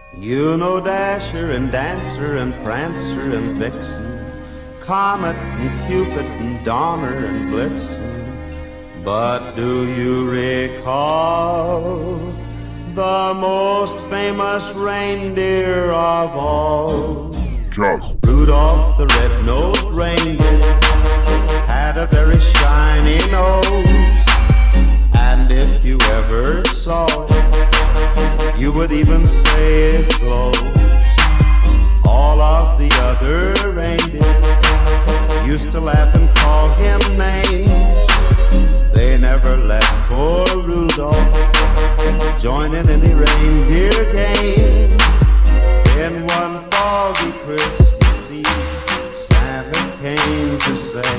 You know Dasher and Dancer and Prancer and Vixen, Comet and Cupid and Donner and Blitzen. But do you recall the most famous reindeer of all? Just Rudolph the red-nosed reindeer had a very shiny nose, and if you ever saw it, you would even say it glows. All of the other reindeer used to laugh and call him names. They never let poor Rudolph join in any reindeer game. Then one foggy Christmas Eve, Santa came to say,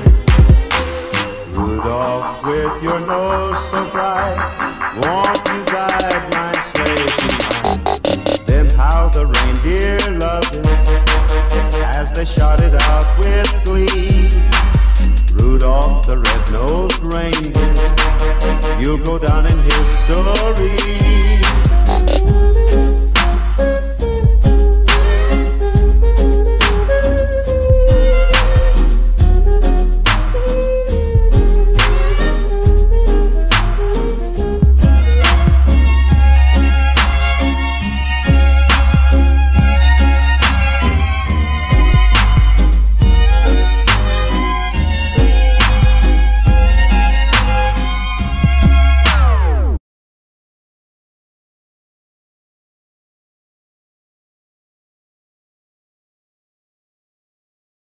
Rudolph, with your nose so bright, won't you guide my sleigh tonight? Then how the reindeer loved it as they shouted out with glee, Rudolph the red-nosed reindeer, you'll go down in history.